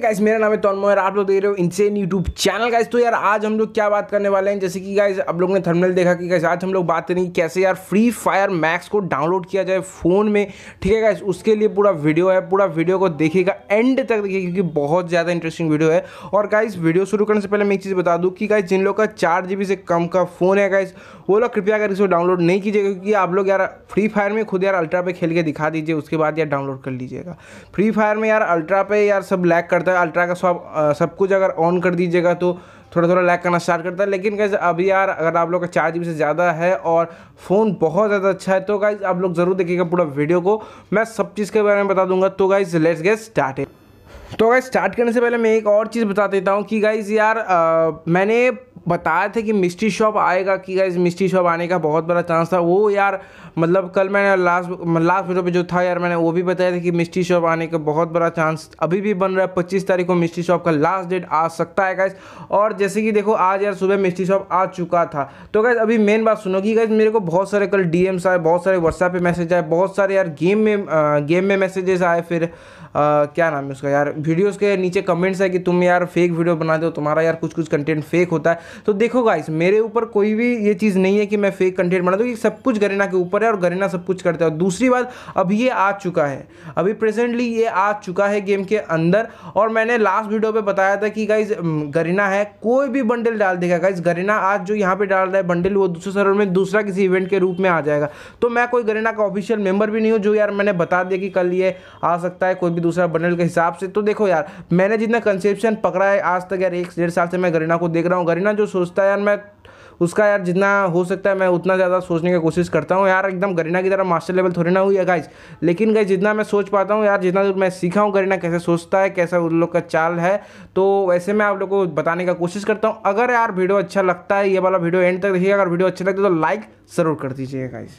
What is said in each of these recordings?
Guys, मेरा नाम है तन्मय और आप लोग देख रहे हो इनसेन यूट्यूब चैनल। गाइस तो यार आज हम लोग क्या बात करने वाले हैं, जैसे कि गाइस आप लोगों ने थंबनेल देखा कि गाइस आज हम लोग बात करेंगे कैसे यार फ्री फायर मैक्स को डाउनलोड किया जाए फ़ोन में। ठीक है गाइस, उसके लिए पूरा वीडियो है, पूरा वीडियो को देखिएगा, एंड तक देखिएगा क्योंकि बहुत ज़्यादा इंटरेस्टिंग वीडियो है। और गाइस वीडियो शुरू करने से पहले मैं एक चीज़ बता दूँ कि गाइस जिन लोग का 4 GB से कम का फ़ोन है गाइस, वो लोग कृपया कर इसको डाउनलोड नहीं कीजिएगा, क्योंकि आप लोग यार फ्री फायर में खुद यार अल्ट्रा पे खेल के दिखा दीजिए, उसके बाद यार डाउनलोड कर लीजिएगा। फ्री फायर में यार अल्ट्रा पे यार सब लैग करता है, अल्ट्रा का सब कुछ अगर ऑन कर दीजिएगा तो थोड़ा थोड़ा लैग करना स्टार्ट करता है। लेकिन गाइस अभी यार अगर आप लोग का 4 GB से ज़्यादा है और फ़ोन बहुत ज़्यादा अच्छा है तो गाइस आप लोग ज़रूर देखिएगा पूरा वीडियो को, मैं सब चीज़ के बारे में बता दूंगा। तो गाइस लेट्स गेट स्टार्टेड। तो गाइस स्टार्ट करने से पहले मैं एक और चीज़ बता देता हूँ कि गाइस यार मैंने बताया था कि मिस्ट्री शॉप आएगा, कि गाइस मिस्ट्री शॉप आने का बहुत बड़ा चांस था। वो यार मतलब कल मैंने लास्ट वीडियो पे जो था यार मैंने वो भी बताया था कि मिस्ट्री शॉप आने का बहुत बड़ा चांस अभी भी बन रहा है। 25 तारीख को मिस्ट्री शॉप का लास्ट डेट आ सकता है गाइस। और जैसे कि देखो आज यार सुबह मिस्ट्री शॉप आ चुका था। तो गाइस अभी मेन बात सुनो कि गाइस मेरे को बहुत सारे कल DMs आए, बहुत सारे व्हाट्सएप पे मैसेज आए, बहुत सारे यार गेम में मैसेजेस आए, फिर क्या नाम है उसका यार वीडियोस के नीचे कमेंट्स है कि तुम यार फेक वीडियो बनाते हो, तुम्हारा यार कुछ कंटेंट फेक होता है। तो देखो गाइस मेरे ऊपर कोई भी ये चीज़ नहीं है कि मैं फेक कंटेंट बनाता हूँ, ये सब कुछ गरीना के ऊपर है और गरीना सब कुछ करता है। और दूसरी बात, अभी ये आ चुका है, अभी प्रेजेंटली ये आ चुका है गेम के अंदर। और मैंने लास्ट वीडियो पे बताया था कि गाइस गरीना है, कोई भी बंडल डाल देगा गाइस, गरीना आज जो यहाँ पे डाल रहा है बंडल वो दूसरे सर्वर में दूसरा किसी इवेंट के रूप में आ जाएगा। तो मैं कोई गरीना का ऑफिशियल मेंबर भी नहीं हूँ जो यार मैंने बता दिया कि कल ये आ सकता है कोई भी दूसरा बंडल के हिसाब से। तो देखो यार मैंने जितना कंसेप्शन पकड़ा है आज तक यार 1-1.5 साल से मैं गरीना को देख रहा हूँ। गरीना जो सोचता है यार मैं उसका यार जितना हो सकता है मैं उतना ज़्यादा सोचने की कोशिश करता हूँ यार। एकदम गरीना की तरह मास्टर लेवल थोड़ी ना हुई है गाइज, लेकिन गाइज जितना मैं सोच पाता हूँ यार, जितना मैं सीखा हूँ गरीना कैसे सोचता है, कैसा उन लोग का चाल है, तो वैसे मैं आप लोग को बताने का कोशिश करता हूँ। अगर यार वीडियो अच्छा लगता है, ये वाला वीडियो एंड तक देखिएगा, अगर वीडियो अच्छा लगता है तो लाइक ज़रूर कर दीजिएगा गाइज।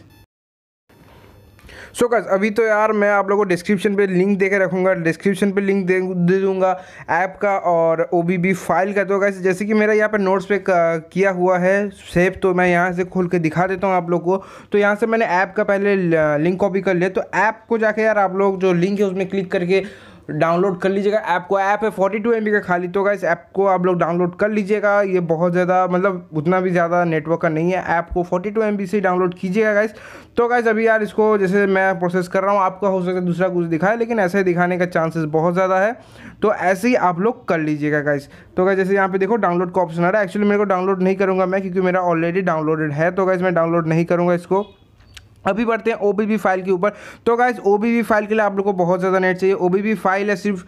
सो गाइस अभी तो यार मैं आप लोगों को डिस्क्रिप्शन पे लिंक दे के रखूँगा, डिस्क्रिप्शन पे लिंक दे दूँगा ऐप का और OBB फाइल का। तो गाइस जैसे कि मेरा यहाँ पे नोट्स पे किया हुआ है सेव, तो मैं यहाँ से खोल के दिखा देता हूँ आप लोग को। तो यहाँ से मैंने ऐप का पहले लिंक कॉपी कर लिया, तो ऐप को जाके यार आप लोग जो लिंक है उसमें क्लिक करके डाउनलोड कर लीजिएगा ऐप को। ऐप है 42 MB का खाली, तो गाइस ऐप को आप लोग डाउनलोड कर लीजिएगा। ये बहुत ज़्यादा मतलब उतना भी ज़्यादा नेटवर्क का नहीं है, ऐप को 42 MB से डाउनलोड कीजिएगा गाइस। तो गाइस अभी यार इसको जैसे मैं प्रोसेस कर रहा हूँ, आपका हो सकता है दूसरा कुछ दिखाए, लेकिन ऐसे दिखाने का चांसेस बहुत ज़्यादा है, तो ऐसे ही आप लोग कर लीजिएगा गाइस। तो गाइस जैसे यहाँ पे देखो डाउनलोड का ऑप्शन आ रहा है, एक्चुअली मेरे को डाउनलोड नहीं करूँगा मैं क्योंकि मेरा ऑलरेडी डाउनलोडेड है, तो गाइस मैं डाउनलोड नहीं करूँगा इसको। अभी बढ़ते हैं OBB फाइल के ऊपर। तो गाइस OBB फाइल के लिए आप लोग को बहुत ज़्यादा नेट चाहिए। OBB फाइल है सिर्फ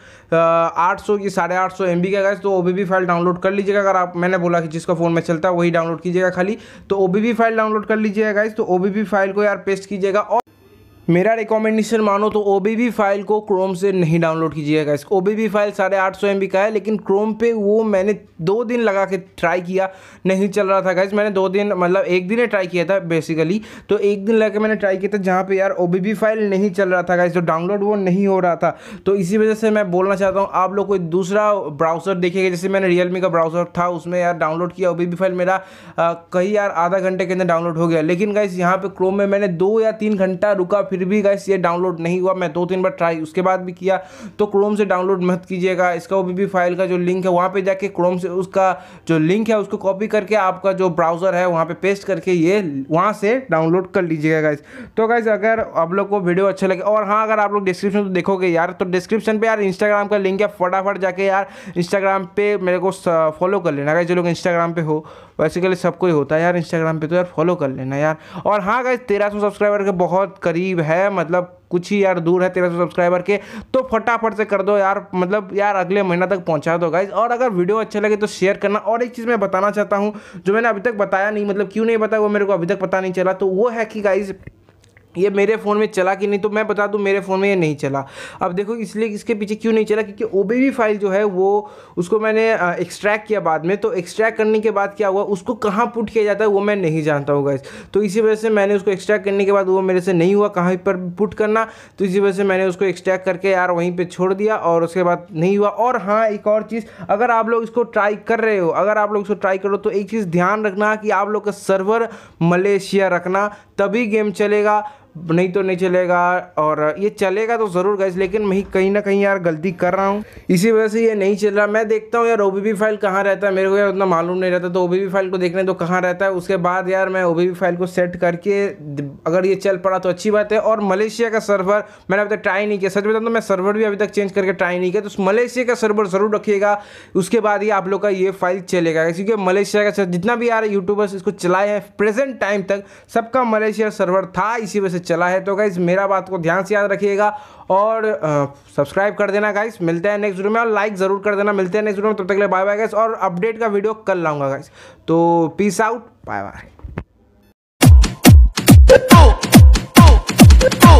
800 की 850 MB का गाइस, तो OBB फाइल डाउनलोड कर लीजिएगा। अगर आप मैंने बोला कि जिसका फ़ोन में चलता है वही डाउनलोड कीजिएगा खाली, तो OBB फाइल डाउनलोड कर लीजिएगा गाइस। तो OBB फाइल को यार पेस्ट कीजिएगा, और मेरा रिकमेंडेशन मानो तो OBB फाइल को क्रोम से नहीं डाउनलोड कीजिएगा। इस OBB फाइल 850 MB का है, लेकिन क्रोम पे वो मैंने 2 दिन लगा के ट्राई किया, नहीं चल रहा था गाइस। मैंने 2 दिन मतलब एक दिन ही ट्राई किया था बेसिकली, तो एक दिन लगा के मैंने ट्राई किया था जहाँ पे यार OBB फाइल नहीं चल रहा था गाइस, तो डाउनलोड वो नहीं हो रहा था। तो इसी वजह से मैं बोलना चाहता हूँ आप लोग कोई दूसरा ब्राउज़र देखिएगा, जैसे मैंने रियलमी का ब्राउज़र था उसमें यार डाउनलोड किया, OBB फाइल मेरा कहीं यार आधा घंटे के अंदर डाउनलोड हो गया। लेकिन गाइस यहाँ पे क्रोम में मैंने 2 या 3 घंटा रुका, फिर भी गाइस ये डाउनलोड नहीं हुआ। मैं 2-3 बार ट्राई उसके बाद भी किया। तो क्रोम से डाउनलोड मत कीजिएगा, इसका OBB फाइल का जो लिंक है वहाँ पे जाके क्रोम से उसका जो लिंक है उसको कॉपी करके आपका जो ब्राउज़र है वहाँ पे पेस्ट करके ये वहाँ से डाउनलोड कर लीजिएगा गाइस। तो गाइस अगर आप लोग को वीडियो अच्छा लगे, और हाँ अगर आप लोग डिस्क्रिप्शन तो देखोगे यार, तो डिस्क्रिप्शन पे यार इंस्टाग्राम का लिंक है, फटाफट जाके यार इंस्टाग्राम पे मेरे को फॉलो कर लेना गाइस। जो लोग इंस्टाग्राम पे हो, बेसिकली सबको ही होता है यार इंस्टाग्राम पे, तो यार फॉलो कर लेना यार। और हाँ गाइस 1300 सब्सक्राइबर के बहुत करीब है, मतलब कुछ ही यार दूर है 1300 सब्सक्राइबर के, तो फटाफट से कर दो यार, मतलब यार अगले महीना तक पहुंचा दो गाइज। और अगर वीडियो अच्छा लगे तो शेयर करना। और एक चीज़ मैं बताना चाहता हूं जो मैंने अभी तक बताया नहीं, मतलब क्यों नहीं बताया वो मेरे को अभी तक पता नहीं चला, तो वो है कि गाइज ये मेरे फ़ोन में चला कि नहीं, तो मैं बता दूं मेरे फ़ोन में ये नहीं चला। अब देखो इसलिए इसके पीछे क्यों नहीं चला, क्योंकि OBB फाइल जो है वो उसको मैंने एक्सट्रैक्ट किया बाद में, तो एक्सट्रैक्ट करने के बाद क्या हुआ उसको कहाँ पुट किया जाता है वो मैं नहीं जानता हूँ गाइस। तो इसी वजह से मैंने उसको एक्सट्रैक्ट करने के बाद वो मेरे से नहीं हुआ कहाँ पर पुट करना, तो इसी वजह से मैंने उसको एक्सट्रैक्ट करके यार वहीं पर छोड़ दिया और उसके बाद नहीं हुआ। और हाँ एक और चीज़, अगर आप लोग इसको ट्राई कर रहे हो, अगर आप लोग इसको ट्राई करो तो एक चीज़ ध्यान रखना कि आप लोग का सर्वर मलेशिया रखना, तभी गेम चलेगा। नहीं तो नहीं चलेगा, और ये चलेगा तो ज़रूर गाइस, लेकिन मैं कहीं ना कहीं यार गलती कर रहा हूँ, इसी वजह से ये नहीं चल रहा। मैं देखता हूँ यार OBB फाइल कहाँ रहता है, मेरे को यार उतना मालूम नहीं रहता, तो OBB फाइल को देखने तो कहाँ रहता है, उसके बाद यार मैं OBB फाइल को सेट करके अगर ये चल पड़ा तो अच्छी बात है। और मलेशिया का सर्वर मैंने अभी तक ट्राई नहीं किया, सच बताऊँ तो मैं सर्वर भी अभी तक चेंज करके ट्राई नहीं किया, तो मलेशिया का सर्वर ज़रूर रखिएगा, उसके बाद ही आप लोग का ये फाइल चलेगा। क्योंकि मलेशिया का जितना भी यार यूट्यूबर्स इसको चलाए हैं प्रेजेंट टाइम तक, सबका मलेशिया सर्वर था, इसी वजह से चला है। तो गाइस मेरा बात को ध्यान से याद रखिएगा और सब्सक्राइब कर देना गाइस। मिलते हैं नेक्स्ट वीडियो में, और लाइक ज़रूर कर देना। मिलते हैं नेक्स्ट वीडियो में, तब तक के लिए बाय बाय गाइस, और अपडेट का वीडियो कल लाऊंगा गाइस। तो पीस आउट, बाय बाय।